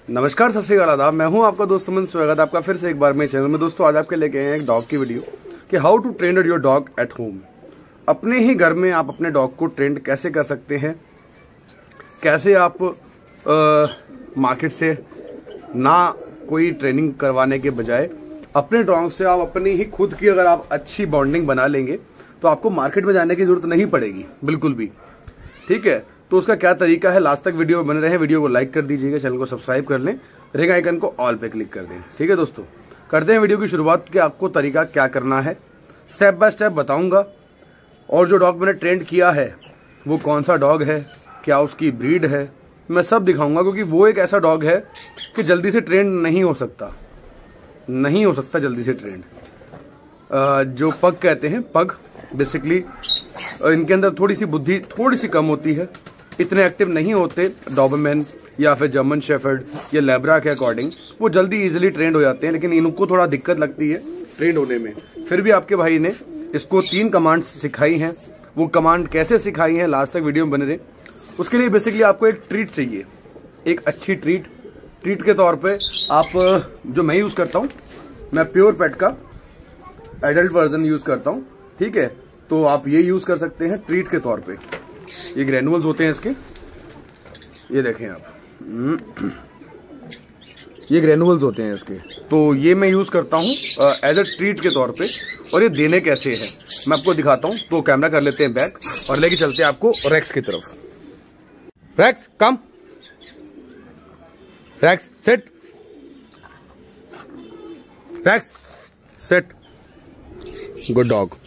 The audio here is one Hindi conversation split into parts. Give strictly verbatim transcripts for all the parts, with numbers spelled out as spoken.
नमस्कार, सत श्री अकाल, आदाब। मैं हूं आपका दोस्त अमन। स्वागत आपका फिर से एक बार मेरे चैनल में। दोस्तों, आज आपके लेके आए हैं एक डॉग की वीडियो कि how to train your dog at home. अपने ही घर में आप अपने डॉग को ट्रेंड कैसे कर सकते हैं, कैसे आप मार्केट से ना कोई ट्रेनिंग करवाने के बजाय अपने डॉग से आप अपनी ही खुद की अगर आप अच्छी बॉन्डिंग बना लेंगे तो आपको मार्केट में जाने की जरूरत नहीं पड़ेगी बिल्कुल भी। ठीक है, तो उसका क्या तरीका है, लास्ट तक वीडियो में बने रहे। वीडियो को लाइक कर दीजिएगा, चैनल को सब्सक्राइब कर लें, रिंग आइकन को ऑल पे क्लिक कर दें। ठीक है दोस्तों, करते हैं वीडियो की शुरुआत कि आपको तरीका क्या करना है। स्टेप बाय स्टेप बताऊंगा और जो डॉग मैंने ट्रेंड किया है वो कौन सा डॉग है, क्या उसकी ब्रीड है, मैं सब दिखाऊंगा। क्योंकि वो एक ऐसा डॉग है कि जल्दी से ट्रेंड नहीं हो सकता, नहीं हो सकता जल्दी से ट्रेंड। जो पग कहते हैं, पग बेसिकली इनके अंदर थोड़ी सी बुद्धि थोड़ी सी कम होती है, इतने एक्टिव नहीं होते डॉबरमैन या फिर जर्मन शेफर्ड या लेब्रा के अकॉर्डिंग। वो जल्दी इजीली ट्रेंड हो जाते हैं, लेकिन इनको थोड़ा दिक्कत लगती है ट्रेंड होने में। फिर भी आपके भाई ने इसको तीन कमांड्स सिखाई हैं। वो कमांड कैसे सिखाई हैं लास्ट तक वीडियो में बने रहे। उसके लिए बेसिकली आपको एक ट्रीट चाहिए, एक अच्छी ट्रीट। ट्रीट के तौर पे आप, जो मैं यूज़ करता हूँ, मैं प्योर पेट का एडल्ट वर्जन यूज़ करता हूँ। ठीक है, तो आप ये यूज़ कर सकते हैं ट्रीट के तौर पे। ये ग्रेनुअल्स होते हैं इसके, ये देखें आप, ये ग्रेनुअल्स होते हैं इसके। तो ये मैं यूज़ करता हूँ एज अ ट्रीट के तौर पे। और ये देने कैसे है मैं आपको दिखाता हूँ। तो कैमरा कर लेते हैं बैक और लेके चलते हैं आपको रेक्स की तरफ। Rex come, Rex sit, Rex sit, good dog.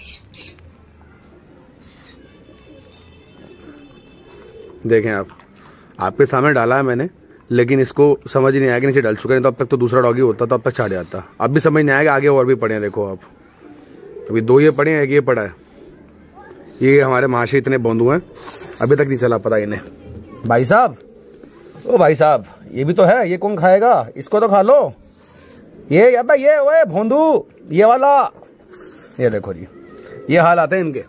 देखें आप, आपके सामने डाला है मैंने, लेकिन इसको समझ ही नहीं आया कि नीचे डल चुके हैं। तो अब तक तो दूसरा डॉगी होता तो अब तक छाड़ जाता। अब भी समझ नहीं आएगा, आगे और भी पड़े हैं। देखो आप, अभी दो ये पड़े हैं, एक ये पड़ा है। ये हमारे महाशय इतने बोंदू हैं, अभी तक नहीं चला पता इन्हें। भाई साहब, ओ भाई साहब, ये भी तो है, ये कौन खाएगा, इसको तो खा लो। ये अब ये ओए भोंदू, ये वाला, ये देखो जी, ये हाल आते हैं इनके।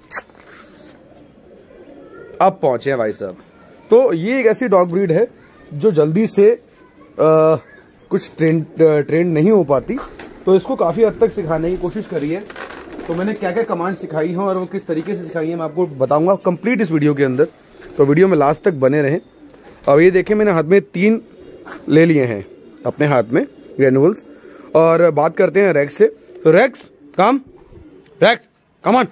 अब पहुंचे हैं भाई साहब। तो ये एक ऐसी डॉग ब्रीड है जो जल्दी से आ, कुछ ट्रेंड ट्रेंड नहीं हो पाती। तो इसको काफ़ी हद तक सिखाने की कोशिश करी है। तो मैंने क्या क्या कमांड सिखाई हैं और वो किस तरीके से सिखाई है मैं आपको बताऊंगा कंप्लीट इस वीडियो के अंदर। तो वीडियो में लास्ट तक बने रहें। अब ये देखें, मैंने हाथ में तीन ले लिए हैं अपने हाथ में ग्रेनुअल्स। और बात करते हैं रेक्स से। तो Rex come, Rex come on,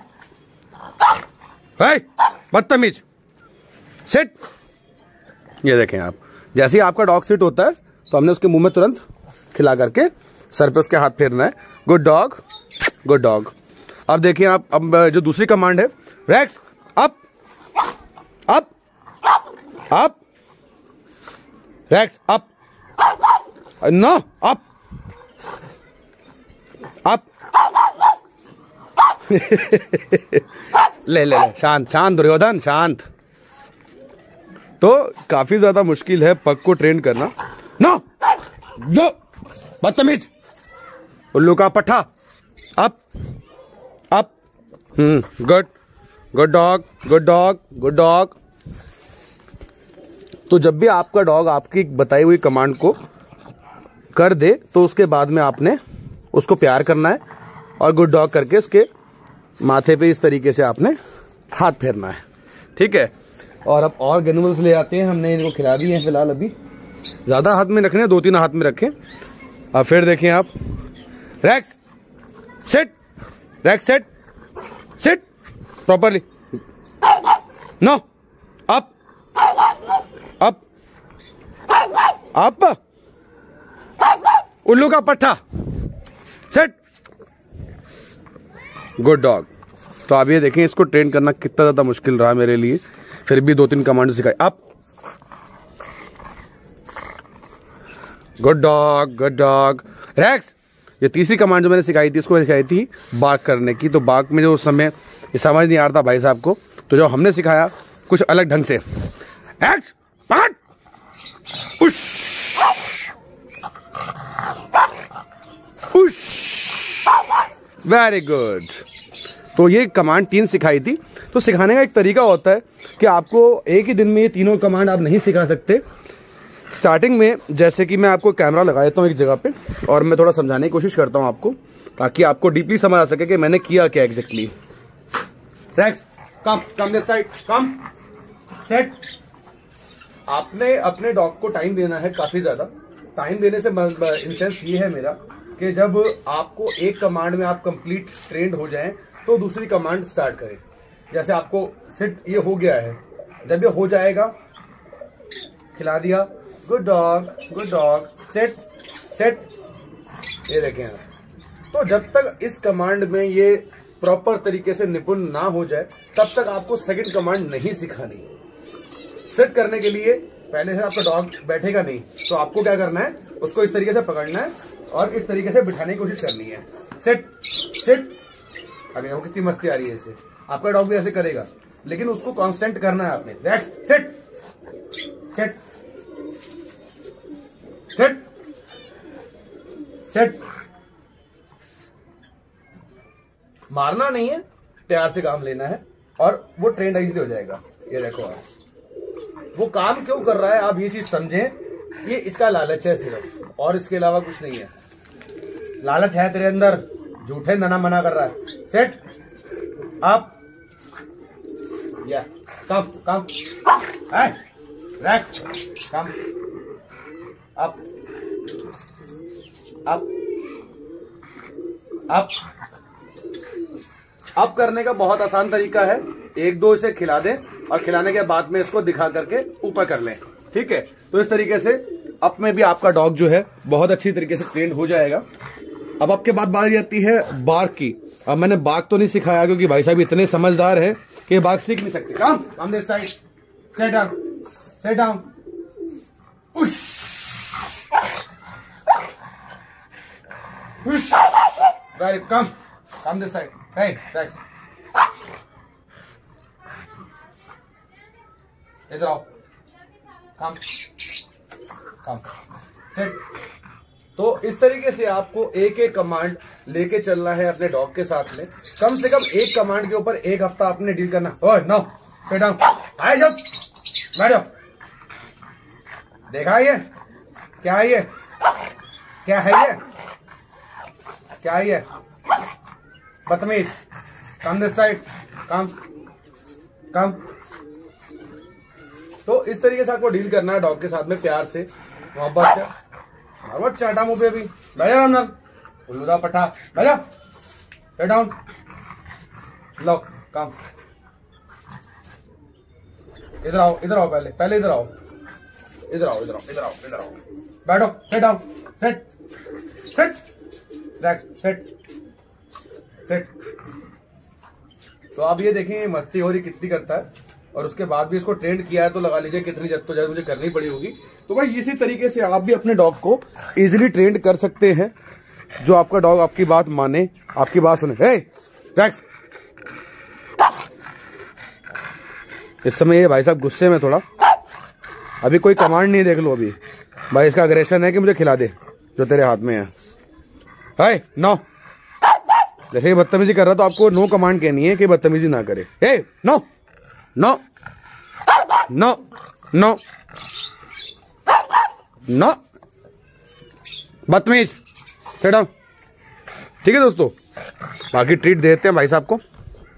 बदतमीज सिट। ये देखें आप, जैसे ही आपका डॉग सिट होता है तो हमने उसके मुंह में तुरंत खिला करके सर पे उसके हाथ फेरना है। Good dog, good dog. अब देखिए आप, अब जो दूसरी कमांड है, Rex up, up, up, Rex up, no up, up. ले ले ले, शांत शांत दुर्योधन, शांत। तो काफी ज्यादा मुश्किल है पग को ट्रेन करना। नो नो, बदतमीज, उल्लू का पट्टा, up up, hmm, good good dog, good dog, good dog. तो जब भी आपका डॉग आपकी बताई हुई कमांड को कर दे तो उसके बाद में आपने उसको प्यार करना है और गुड डॉग करके उसके माथे पे इस तरीके से आपने हाथ फेरना है। ठीक है, और अब और ग्रेनुअल्स ले आते हैं। हमने इनको खिला दिए हैं फिलहाल, अभी ज़्यादा हाथ में रखने, दो तीन हाथ में रखें। अब फिर देखें आप, Rex sit, Rex sit, sit properly, no up, up, up, उल्लू का पट्टा, सिट, गुड डॉग। तो आप ये देखें, इसको ट्रेन करना कितना ज़्यादा मुश्किल रहा मेरे लिए। फिर भी दो तीन कमांड सिखाई। Up, good dog, good dog, Rex. ये तीसरी कमांड जो मैंने सिखाई थी, इसको सिखाई थी बार्क करने की। तो बार्क में जो उस समय ये समझ नहीं आ रहा था भाई साहब को, तो जो हमने सिखाया कुछ अलग ढंग से, एक्ट, पाट, उश, उश, वेरी गुड। तो ये कमांड तीन सिखाई थी। तो सिखाने का एक तरीका होता है कि आपको एक ही दिन में ये तीनों कमांड आप नहीं सिखा सकते। स्टार्टिंग में जैसे कि मैं आपको कैमरा लगा देता हूँ एक जगह पे और मैं थोड़ा समझाने की कोशिश करता हूँ आपको, ताकि आपको डीपली समझ आ सके कि मैंने किया क्या exactly. Rex come come this side come set. आपने अपने डॉग को टाइम देना है काफी ज्यादा। टाइम देने से इंसेंस ये है मेरा कि जब आपको एक कमांड में आप कंप्लीट ट्रेंड हो जाएं तो दूसरी कमांड स्टार्ट करें। जैसे आपको सिट ये हो गया है, जब ये हो जाएगा खिला दिया, good dog good dog set set, ये देखें आप। तो जब तक इस कमांड में ये प्रॉपर तरीके से निपुण ना हो जाए तब तक आपको सेकंड कमांड नहीं सिखानी। सेट करने के लिए पहले से आपका डॉग बैठेगा नहीं, तो आपको क्या करना है, उसको इस तरीके से पकड़ना है और इस तरीके से बिठाने की कोशिश करनी है। सेट सेट, अभी देखो कितनी मस्ती आ रही है इसे। आपका डॉग भी ऐसे करेगा, लेकिन उसको कांस्टेंट करना है आपने। Rex set set set set, मारना नहीं है, प्यार से काम लेना है और वो ट्रेंड इजीली हो जाएगा। ये देखो आप, वो काम क्यों कर रहा है आप ये चीज समझें। ये इसका लालच है सिर्फ, और इसके अलावा कुछ नहीं है। लालच है तेरे अंदर, झूठे नना मना कर रहा है। सेट अप, या come come, Rex come up up up. Up करने का बहुत आसान तरीका है, एक दो इसे खिला दें और खिलाने के बाद में इसको दिखा करके ऊपर कर लें, ठीक है। तो इस तरीके से अप में भी आपका डॉग जो है बहुत अच्छी तरीके से ट्रेंड हो जाएगा। अब आपके बाद बारी आती है बार्क की। अब मैंने बार्क तो नहीं सिखाया क्योंकि भाई साहब इतने समझदार है कि बार्क सीख नहीं सकते। Come come this side, set down set down, very come come this side, hey Rex इधर आओ, कम कम सेट। तो इस तरीके से आपको एक एक कमांड लेके चलना है अपने डॉग के साथ में। कम से कम एक कमांड के ऊपर एक हफ्ता आपने डील करना। ओए नो सेट डाउन, आए जाओ बैठ जाओ। देखा ये क्या है, ये क्या है, ये क्या है, ये बदतमीज। Come this side, come come. तो इस तरीके से आपको डील करना है डॉग के साथ में, प्यार से मोहब्बत से। और चाटा मुंह पे भी बैठा रामलाल, उल्लूदा पट्टा बैठा, सेट डाउन, लो कम, इधर आओ इधर आओ, पहले पहले इधर आओ इधर आओ इधर आओ इधर आओ इधर आओ, बैठो, set down, set set, Rex set set. तो आप ये देखें मस्ती हो रही कितनी करता है, और उसके बाद भी इसको ट्रेंड किया है तो लगा लीजिए कितनी जद्दोजहद मुझे करनी पड़ी होगी। तो भाई इसी तरीके से आप भी अपने डॉग को इजीली ट्रेंड कर सकते हैं। जो आपका डॉग आपकी बात माने, आपकी बात सुने। हे रैक्स, इस समय ये भाई साहब गुस्से में थोड़ा, अभी कोई कमांड नहीं, देख लो अभी भाई इसका अग्रेशन है कि मुझे खिला दे जो तेरे हाथ में है। हे नो, जैसे बदतमीजी कर रहा तो आपको नो कमांड कहनी है कि बदतमीजी ना करे। Hey no no no no no, बदतमीज, सेट डाउन, ठीक है दोस्तों। बाकी ट्रीट देते हैं भाई साहब को।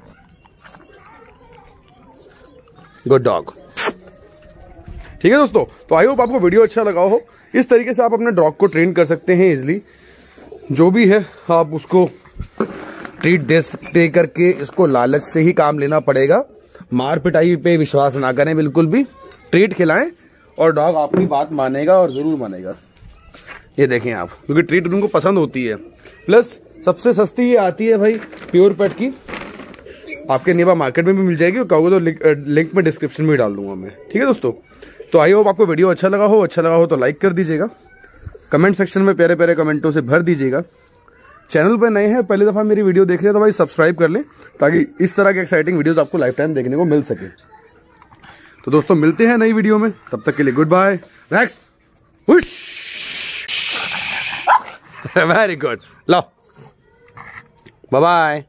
गुड डॉग, ठीक है दोस्तों। तो आई होप आपको वीडियो अच्छा लगा हो। इस तरीके से आप अपने डॉग को ट्रेन कर सकते हैं इजिली। जो भी है आप उसको ट्रीट दे दे करके, इसको लालच से ही काम लेना पड़ेगा। मार पिटाई पे विश्वास ना करें बिल्कुल भी, ट्रीट खिलाएं और डॉग आपकी बात मानेगा और जरूर मानेगा। ये देखें आप, क्योंकि ट्रीट उनको पसंद होती है। प्लस सबसे सस्ती ये आती है भाई प्योर पेट की, आपके नियरबाई मार्केट में भी मिल जाएगी, कहोगे तो लिंक, लिंक में डिस्क्रिप्शन में डाल दूंगा मैं, ठीक है दोस्तों। तो आई होप आपको वीडियो अच्छा लगा हो। अच्छा लगा हो तो लाइक कर दीजिएगा, कमेंट सेक्शन में प्यारे प्यारे कमेंटों से भर दीजिएगा। चैनल पर नए हैं, पहली दफ़ा मेरी वीडियो देख रहे हैं तो भाई सब्सक्राइब कर लें, ताकि इस तरह के एक्साइटिंग वीडियोस आपको लाइफ टाइम देखने को मिल सके। तो दोस्तों मिलते हैं नई वीडियो में, तब तक के लिए goodbye. Rex very good, लो बाय बाय।